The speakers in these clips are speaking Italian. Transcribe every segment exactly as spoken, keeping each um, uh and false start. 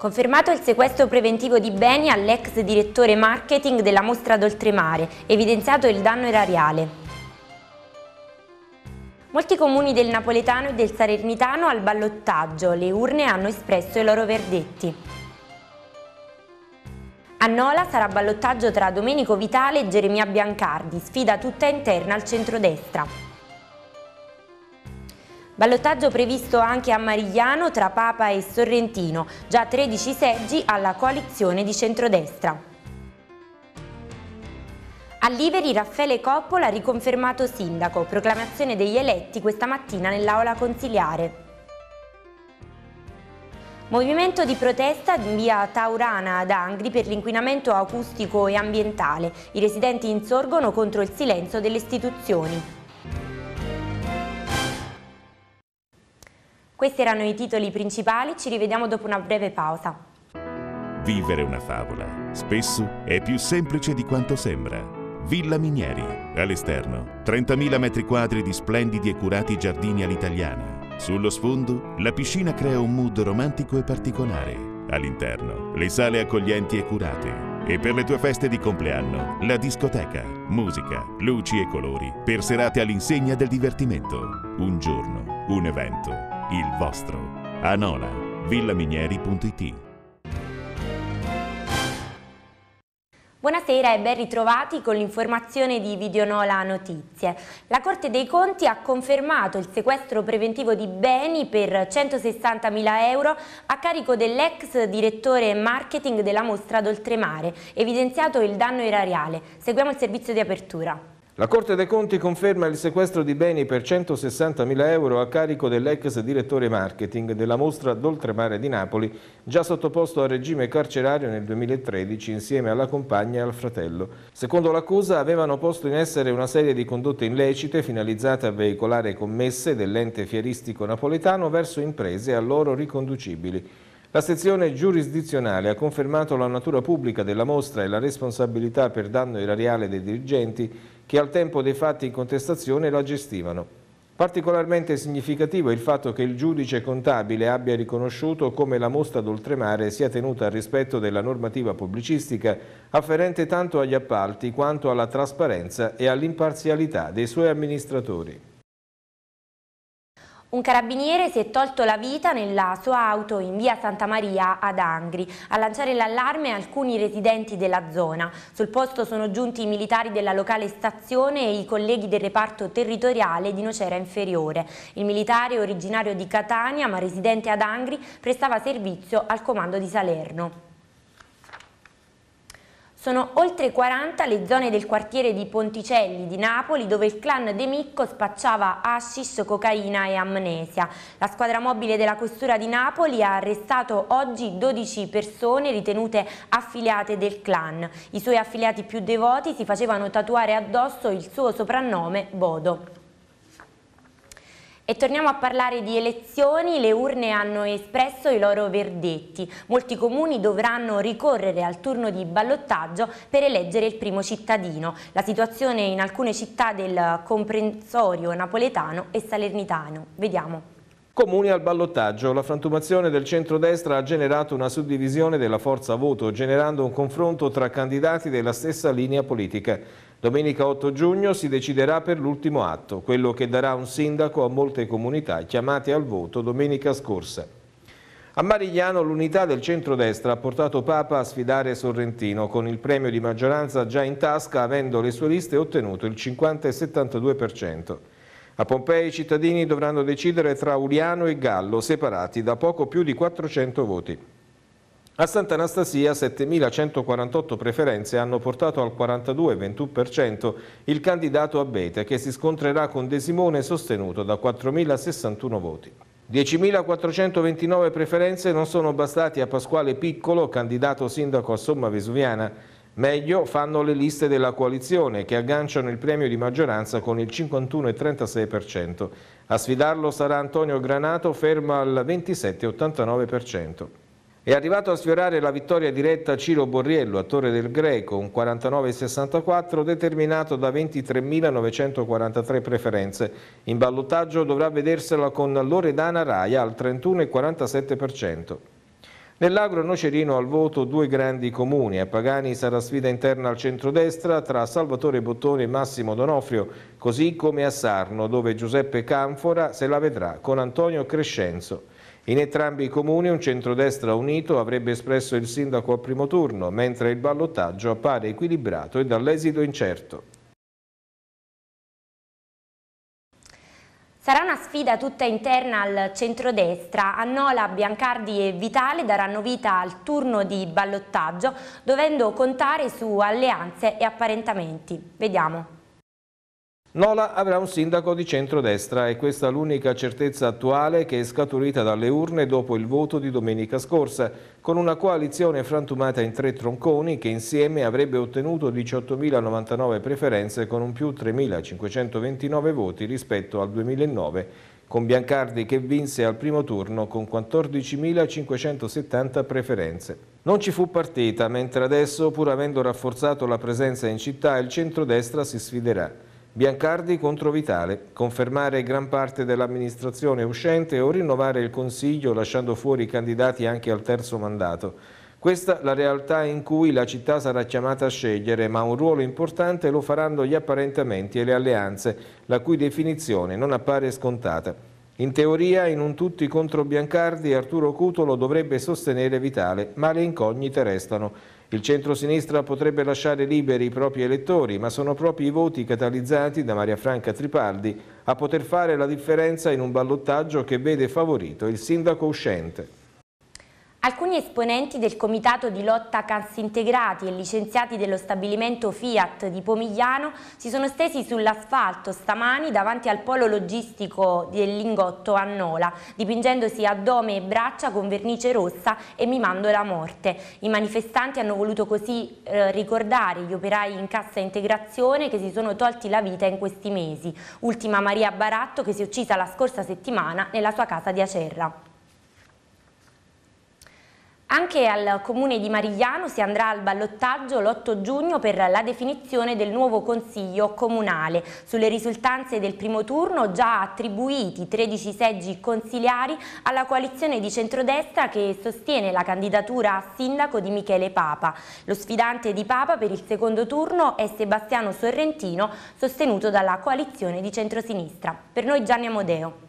Confermato il sequestro preventivo di beni all'ex direttore marketing della Mostra d'Oltremare, evidenziato il danno erariale. Molti comuni del napoletano e del salernitano al ballottaggio, le urne hanno espresso i loro verdetti. A Nola sarà ballottaggio tra Domenico Vitale e Geremia Biancardi, sfida tutta interna al centrodestra. Ballottaggio previsto anche a Marigliano tra Papa e Sorrentino, già tredici seggi alla coalizione di centrodestra. A Liveri Raffaele Coppola riconfermato sindaco, proclamazione degli eletti questa mattina nell'aula consiliare. Movimento di protesta in via Taurana ad Angri per l'inquinamento acustico e ambientale. I residenti insorgono contro il silenzio delle istituzioni. Questi erano i titoli principali, ci rivediamo dopo una breve pausa. Vivere una favola spesso è più semplice di quanto sembra. Villa Minieri, all'esterno, trentamila metri quadri di splendidi e curati giardini all'italiana. Sullo sfondo, la piscina crea un mood romantico e particolare. All'interno, le sale accoglienti e curate. E per le tue feste di compleanno, la discoteca, musica, luci e colori, per serate all'insegna del divertimento. Un giorno, un evento, il vostro. Anola, villaminieri punto it. Buonasera e ben ritrovati con l'informazione di Videonola Notizie. La Corte dei Conti ha confermato il sequestro preventivo di beni per centosessantamila euro a carico dell'ex direttore marketing della Mostra d'Oltremare, evidenziato il danno erariale. Seguiamo il servizio di apertura. La Corte dei Conti conferma il sequestro di beni per centosessantamila euro a carico dell'ex direttore marketing della Mostra d'Oltremare di Napoli, già sottoposto a regime carcerario nel duemilatredici insieme alla compagna e al fratello. Secondo l'accusa avevano posto in essere una serie di condotte illecite finalizzate a veicolare commesse dell'ente fieristico napoletano verso imprese a loro riconducibili. La sezione giurisdizionale ha confermato la natura pubblica della mostra e la responsabilità per danno erariale dei dirigenti che al tempo dei fatti in contestazione la gestivano. Particolarmente significativo è il fatto che il giudice contabile abbia riconosciuto come la Mostra d'Oltremare sia tenuta al rispetto della normativa pubblicistica afferente tanto agli appalti quanto alla trasparenza e all'imparzialità dei suoi amministratori. Un carabiniere si è tolto la vita nella sua auto in via Santa Maria ad Angri. A lanciare l'allarme alcuni residenti della zona. Sul posto sono giunti i militari della locale stazione e i colleghi del reparto territoriale di Nocera Inferiore. Il militare, originario di Catania ma residente ad Angri, prestava servizio al comando di Salerno. Sono oltre quaranta le zone del quartiere di Ponticelli di Napoli dove il clan De Micco spacciava hashish, cocaina e amnesia. La squadra mobile della questura di Napoli ha arrestato oggi dodici persone ritenute affiliate del clan. I suoi affiliati più devoti si facevano tatuare addosso il suo soprannome Bodo. E torniamo a parlare di elezioni. Le urne hanno espresso i loro verdetti. Molti comuni dovranno ricorrere al turno di ballottaggio per eleggere il primo cittadino. La situazione in alcune città del comprensorio napoletano e salernitano. Vediamo. Comuni al ballottaggio. La frantumazione del centrodestra ha generato una suddivisione della forza voto, generando un confronto tra candidati della stessa linea politica. Domenica otto giugno si deciderà per l'ultimo atto, quello che darà un sindaco a molte comunità chiamate al voto domenica scorsa. A Marigliano l'unità del centrodestra ha portato Papa a sfidare Sorrentino con il premio di maggioranza già in tasca, avendo le sue liste ottenuto il cinquanta e settantadue per cento. A Pompei i cittadini dovranno decidere tra Uliano e Gallo, separati da poco più di quattrocento voti. A Sant'Anastasia settemilacentoquarantotto preferenze hanno portato al quarantadue virgola ventuno per cento il candidato Abete, che si scontrerà con De Simone sostenuto da quattromilasessantuno voti. diecimilaquattrocentoventinove preferenze non sono bastati a Pasquale Piccolo, candidato sindaco a Somma Vesuviana. Meglio fanno le liste della coalizione, che agganciano il premio di maggioranza con il cinquantuno virgola trentasei per cento. A sfidarlo sarà Antonio Granato, fermo al ventisette virgola ottantanove per cento. È arrivato a sfiorare la vittoria diretta Ciro Borriello a Torre del Greco, un quarantanove virgola sessantaquattro determinato da ventitremilanovecentoquarantatré preferenze. In ballottaggio dovrà vedersela con Loredana Raia al trentuno virgola quarantasette per cento. Nell'Agro Nocerino al voto due grandi comuni. A Pagani sarà sfida interna al centrodestra tra Salvatore Bottone e Massimo Donofrio, così come a Sarno, dove Giuseppe Canfora se la vedrà con Antonio Crescenzo. In entrambi i comuni un centrodestra unito avrebbe espresso il sindaco al primo turno, mentre il ballottaggio appare equilibrato e dall'esito incerto. Sarà una sfida tutta interna al centrodestra. Annola, Biancardi e Vitale daranno vita al turno di ballottaggio, dovendo contare su alleanze e apparentamenti. Vediamo. Nola avrà un sindaco di centrodestra e questa è l'unica certezza attuale che è scaturita dalle urne dopo il voto di domenica scorsa, con una coalizione frantumata in tre tronconi che insieme avrebbe ottenuto diciottomilanovantanove preferenze con un più tremilacinquecentoventinove voti rispetto al duemilanove, con Biancardi che vinse al primo turno con quattordicimilacinquecentosettanta preferenze. Non ci fu partita, mentre adesso, pur avendo rafforzato la presenza in città, il centrodestra si sfiderà. Biancardi contro Vitale, confermare gran parte dell'amministrazione uscente o rinnovare il Consiglio lasciando fuori i candidati anche al terzo mandato. Questa è la realtà in cui la città sarà chiamata a scegliere, ma un ruolo importante lo faranno gli apparentamenti e le alleanze, la cui definizione non appare scontata. In teoria, in un tutti contro Biancardi, Arturo Cutolo dovrebbe sostenere Vitale, ma le incognite restano. Il centro-sinistra potrebbe lasciare liberi i propri elettori, ma sono proprio i voti catalizzati da Maria Franca Tripaldi a poter fare la differenza in un ballottaggio che vede favorito il sindaco uscente. Alcuni esponenti del comitato di lotta cassintegrati e licenziati dello stabilimento Fiat di Pomigliano si sono stesi sull'asfalto stamani davanti al polo logistico del Lingotto a Nola, dipingendosi addome e braccia con vernice rossa e mimando la morte. I manifestanti hanno voluto così eh, ricordare gli operai in cassa integrazione che si sono tolti la vita in questi mesi. Ultima Maria Baratto, che si è uccisa la scorsa settimana nella sua casa di Acerra. Anche al comune di Marigliano si andrà al ballottaggio l'otto giugno per la definizione del nuovo consiglio comunale. Sulle risultanze del primo turno già attribuiti tredici seggi consiliari alla coalizione di centrodestra che sostiene la candidatura a sindaco di Michele Papa. Lo sfidante di Papa per il secondo turno è Sebastiano Sorrentino, sostenuto dalla coalizione di centrosinistra. Per noi Gianni Amodeo.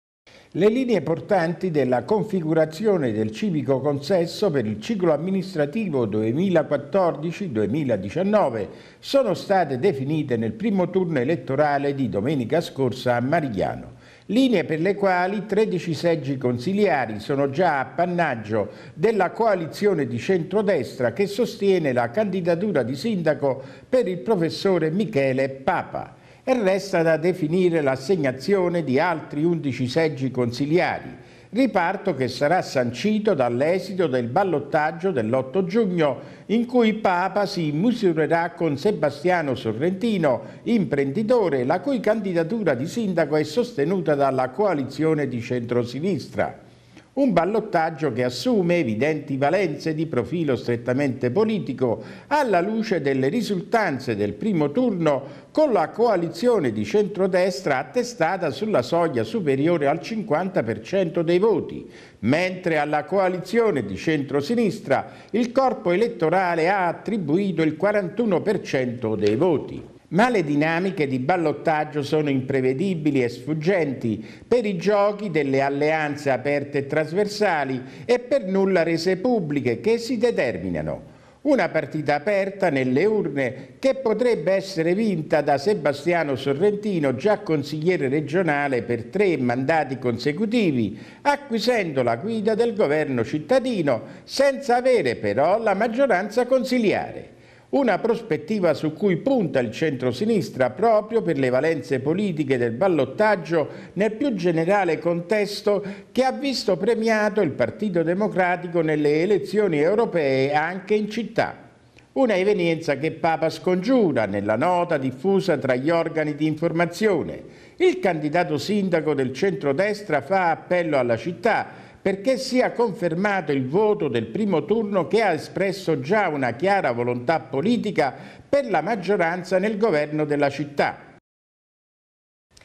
Le linee portanti della configurazione del civico consesso per il ciclo amministrativo duemilaquattordici duemiladiciannove sono state definite nel primo turno elettorale di domenica scorsa a Marigliano. Linee per le quali tredici seggi consiliari sono già appannaggio della coalizione di centrodestra che sostiene la candidatura di sindaco per il professore Michele Papa. E resta da definire l'assegnazione di altri undici seggi consiliari, riparto che sarà sancito dall'esito del ballottaggio dell'otto giugno, in cui Papa si misurerà con Sebastiano Sorrentino, imprenditore, la cui candidatura di sindaco è sostenuta dalla coalizione di centrosinistra. Un ballottaggio che assume evidenti valenze di profilo strettamente politico alla luce delle risultanze del primo turno con la coalizione di centrodestra attestata sulla soglia superiore al cinquanta per cento dei voti, mentre alla coalizione di centrosinistra il corpo elettorale ha attribuito il quarantuno per cento dei voti. Ma le dinamiche di ballottaggio sono imprevedibili e sfuggenti per i giochi delle alleanze aperte e trasversali e per nulla rese pubbliche che si determinano. Una partita aperta nelle urne che potrebbe essere vinta da Sebastiano Sorrentino, già consigliere regionale per tre mandati consecutivi, acquisendo la guida del governo cittadino senza avere però la maggioranza consiliare. Una prospettiva su cui punta il centro-sinistra proprio per le valenze politiche del ballottaggio nel più generale contesto che ha visto premiato il Partito Democratico nelle elezioni europee anche in città. Una evenienza che Papa scongiura nella nota diffusa tra gli organi di informazione. Il candidato sindaco del centrodestra fa appello alla città perché sia confermato il voto del primo turno che ha espresso già una chiara volontà politica per la maggioranza nel governo della città.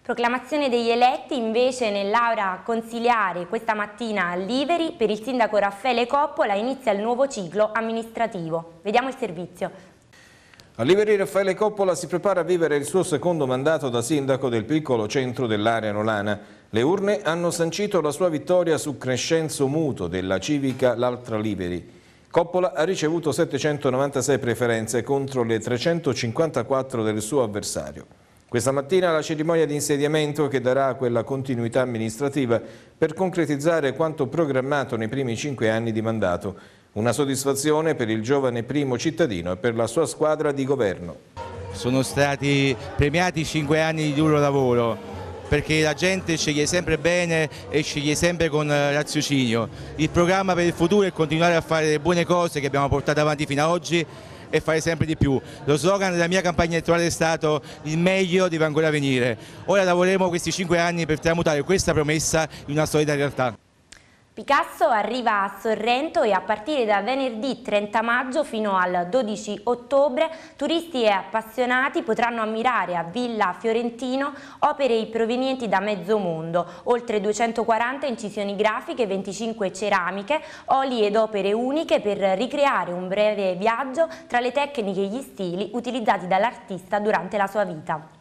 Proclamazione degli eletti invece nell'aula consiliare questa mattina a Liveri. Per il sindaco Raffaele Coppola inizia il nuovo ciclo amministrativo. Vediamo il servizio. A Liveri Raffaele Coppola si prepara a vivere il suo secondo mandato da sindaco del piccolo centro dell'area nolana. Le urne hanno sancito la sua vittoria su Crescenzo Muto della civica L'Altra Liveri. Coppola ha ricevuto settecentonovantasei preferenze contro le trecentocinquantaquattro del suo avversario. Questa mattina la cerimonia di insediamento che darà quella continuità amministrativa per concretizzare quanto programmato nei primi cinque anni di mandato. Una soddisfazione per il giovane primo cittadino e per la sua squadra di governo. Sono stati premiati cinque anni di duro lavoro, perché la gente sceglie sempre bene e sceglie sempre con raziocinio. Il programma per il futuro è continuare a fare le buone cose che abbiamo portato avanti fino ad oggi e fare sempre di più. Lo slogan della mia campagna elettorale è stato "il meglio deve ancora venire". Ora lavoreremo questi cinque anni per tramutare questa promessa in una solida realtà. Picasso arriva a Sorrento e a partire da venerdì trenta maggio fino al dodici ottobre turisti e appassionati potranno ammirare a Villa Fiorentino opere provenienti da mezzo mondo, oltre duecentoquaranta incisioni grafiche, venticinque ceramiche, oli ed opere uniche per ricreare un breve viaggio tra le tecniche e gli stili utilizzati dall'artista durante la sua vita.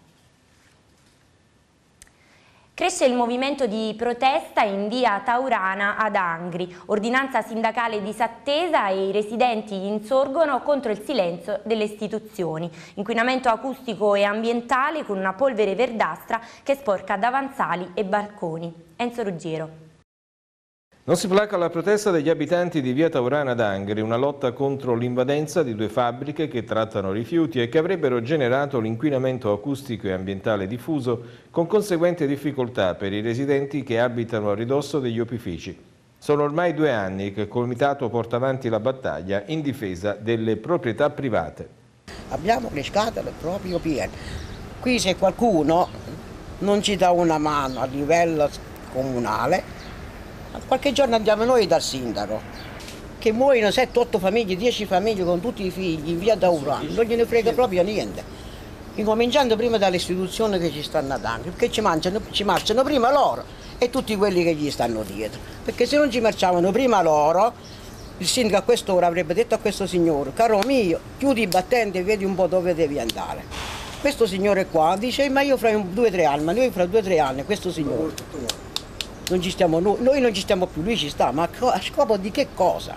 Cresce il movimento di protesta in via Taurana ad Angri. Ordinanza sindacale disattesa e i residenti insorgono contro il silenzio delle istituzioni. Inquinamento acustico e ambientale con una polvere verdastra che sporca davanzali e balconi. Enzo Ruggiero. Non si placa la protesta degli abitanti di via Taurana d'Angri, una lotta contro l'invadenza di due fabbriche che trattano rifiuti e che avrebbero generato l'inquinamento acustico e ambientale diffuso con conseguente difficoltà per i residenti che abitano a ridosso degli opifici. Sono ormai due anni che il comitato porta avanti la battaglia in difesa delle proprietà private. Abbiamo le scatole proprio piene. Qui se qualcuno non ci dà una mano a livello comunale, qualche giorno andiamo noi dal sindaco, che muoiono sette otto famiglie, dieci famiglie con tutti i figli in via Taurana, non gliene frega proprio niente. Incominciando prima dalle istituzioni che ci stanno ad Angri, perché ci, mangiano, ci marciano prima loro e tutti quelli che gli stanno dietro. Perché se non ci marciavano prima loro, il sindaco a quest'ora avrebbe detto a questo signore: caro mio, chiudi i battenti e vedi un po' dove devi andare. Questo signore qua dice: ma io fra due o tre anni, ma noi fra due o tre anni, questo signore... Non ci stiamo, noi non ci stiamo più, lui ci sta, ma a scopo di che cosa?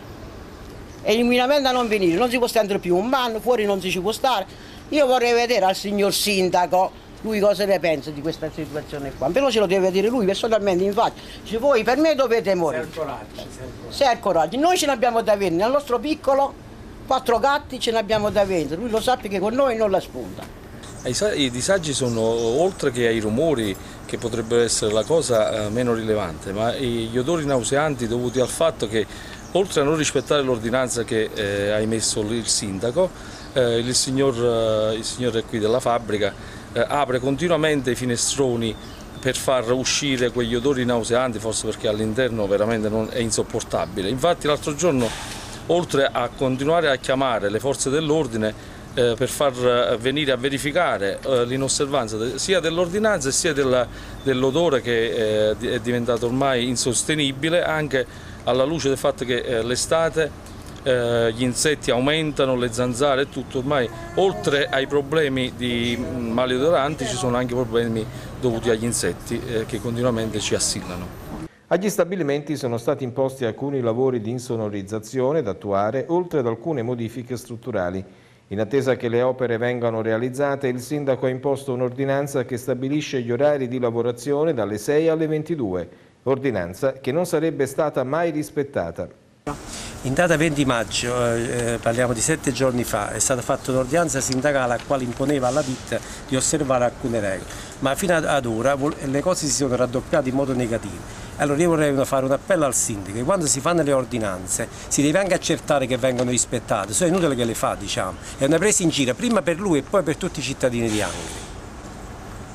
E l'inquinamento a non venire, non si può stare più un anno, fuori non si ci può stare. Io vorrei vedere al signor sindaco, lui cosa ne pensa di questa situazione qua. Però ce lo deve dire lui personalmente, infatti. Dice: voi per me dovete morire. Se il coraggio. Se il coraggio. Noi ce l'abbiamo da vendere, nel nostro piccolo, quattro gatti ce ne abbiamo da vendere, lui lo sa che con noi non la spunta. I disagi sono, oltre che ai rumori, che potrebbero essere la cosa eh, meno rilevante, ma gli odori nauseanti dovuti al fatto che, oltre a non rispettare l'ordinanza che eh, ha emesso il sindaco, eh, il, signor, eh, il signore qui della fabbrica eh, apre continuamente i finestroni per far uscire quegli odori nauseanti, forse perché all'interno veramente non è insopportabile. Infatti l'altro giorno, oltre a continuare a chiamare le forze dell'ordine, Eh, per far venire a verificare eh, l'inosservanza de sia dell'ordinanza sia dell'odore che eh, è diventato ormai insostenibile, anche alla luce del fatto che eh, l'estate eh, gli insetti aumentano, le zanzare e tutto. Ormai, oltre ai problemi di maleodoranti, ci sono anche problemi dovuti agli insetti eh, che continuamente ci assillano. Agli stabilimenti sono stati imposti alcuni lavori di insonorizzazione da attuare, oltre ad alcune modifiche strutturali. In attesa che le opere vengano realizzate, il sindaco ha imposto un'ordinanza che stabilisce gli orari di lavorazione dalle sei alle ventidue, ordinanza che non sarebbe stata mai rispettata. In data venti maggio, eh, parliamo di sette giorni fa, è stata fatta un'ordinanza sindacale a quale imponeva alla ditta di osservare alcune regole, ma fino ad ora le cose si sono raddoppiate in modo negativo. Allora io vorrei fare un appello al sindaco, che quando si fanno le ordinanze si deve anche accertare che vengono rispettate, so è inutile che le fa, diciamo, è una presa in giro prima per lui e poi per tutti i cittadini di Angri.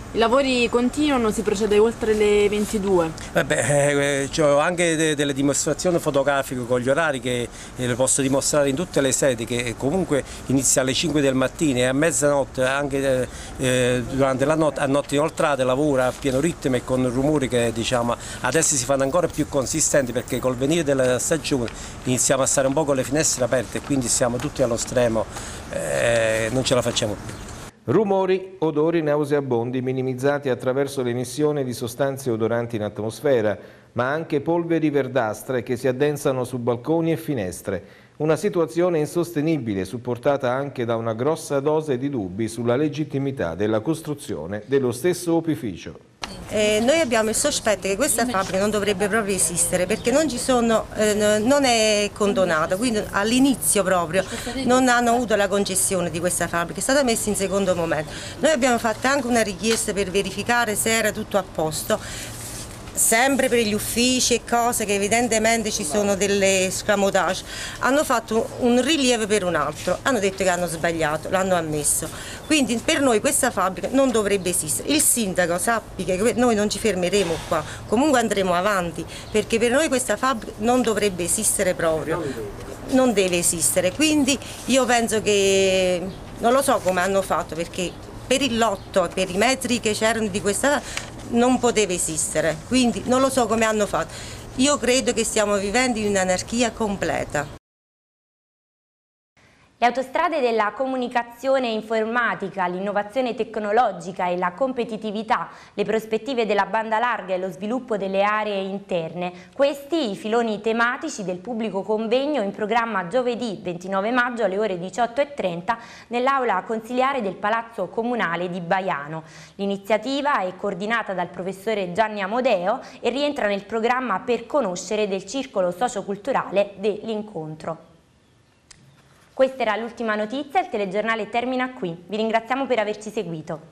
I lavori continuano, si procede oltre le ventidue. Vabbè, eh, ho anche de delle dimostrazioni fotografiche con gli orari che eh, le posso dimostrare in tutte le sedi, che comunque inizia alle cinque del mattino e a mezzanotte, anche eh, durante la notte, a notti inoltrate lavora a pieno ritmo e con rumori che diciamo adesso si fanno ancora più consistenti, perché col venire della stagione iniziamo a stare un po' con le finestre aperte e quindi siamo tutti allo stremo, eh, non ce la facciamo più. Rumori, odori nauseabondi minimizzati attraverso l'emissione di sostanze odoranti in atmosfera, ma anche polveri verdastre che si addensano su balconi e finestre. Una situazione insostenibile, supportata anche da una grossa dose di dubbi sulla legittimità della costruzione dello stesso opificio. Eh, noi abbiamo il sospetto che questa fabbrica non dovrebbe proprio esistere, perché non, ci sono, eh, non è condonata, quindi all'inizio proprio non hanno avuto la concessione di questa fabbrica, è stata messa in secondo momento. Noi abbiamo fatto anche una richiesta per verificare se era tutto a posto, sempre per gli uffici e cose che evidentemente ci sono delle scamotage. Hanno fatto un rilievo per un altro, hanno detto che hanno sbagliato, l'hanno ammesso. Quindi per noi questa fabbrica non dovrebbe esistere. Il sindaco sappi che noi non ci fermeremo qua, comunque andremo avanti, perché per noi questa fabbrica non dovrebbe esistere proprio, non deve esistere. Quindi io penso che, non lo so come hanno fatto, perché per il lotto e per i metri che c'erano di questa non poteva esistere, quindi non lo so come hanno fatto. Io credo che stiamo vivendo in un'anarchia completa. Le autostrade della comunicazione informatica, l'innovazione tecnologica e la competitività, le prospettive della banda larga e lo sviluppo delle aree interne. Questi i filoni tematici del pubblico convegno in programma giovedì ventinove maggio alle ore diciotto e trenta nell'aula consiliare del Palazzo Comunale di Baiano. L'iniziativa è coordinata dal professore Gianni Amodeo e rientra nel programma Per conoscere del Circolo Socioculturale dell'Incontro. Questa era l'ultima notizia, il telegiornale termina qui. Vi ringraziamo per averci seguito.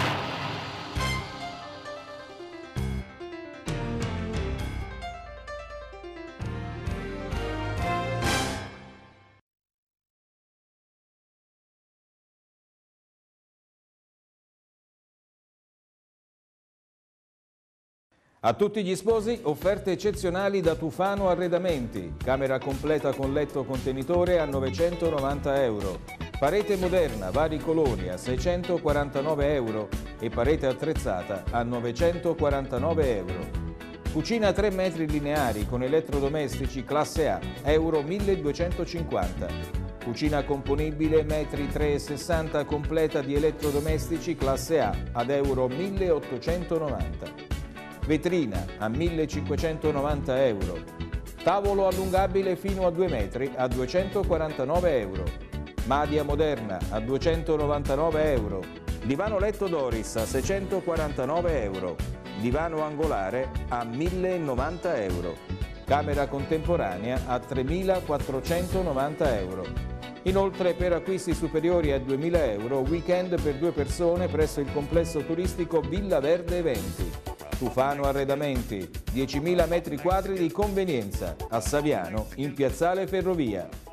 A tutti gli sposi offerte eccezionali da Tufano Arredamenti. Camera completa con letto contenitore a novecentonovanta euro. Parete moderna, vari colori a seicentoquarantanove euro e parete attrezzata a novecentoquarantanove euro. Cucina tre metri lineari con elettrodomestici classe A, euro milleduecentocinquanta. Cucina componibile metri tre e sessanta completa di elettrodomestici classe A ad euro milleottocentonovanta. Vetrina a millecinquecentonovanta euro. Tavolo allungabile fino a due metri a duecentoquarantanove euro. Madia moderna a duecentonovantanove euro. Divano letto Doris a seicentoquarantanove euro. Divano angolare a millenovanta euro. Camera contemporanea a tremilaquattrocentonovanta euro. Inoltre, per acquisti superiori a duemila euro, weekend per due persone presso il complesso turistico Villa Verde Eventi. Tufano Arredamenti, diecimila metri quadri di convenienza, a Saviano, in Piazzale Ferrovia.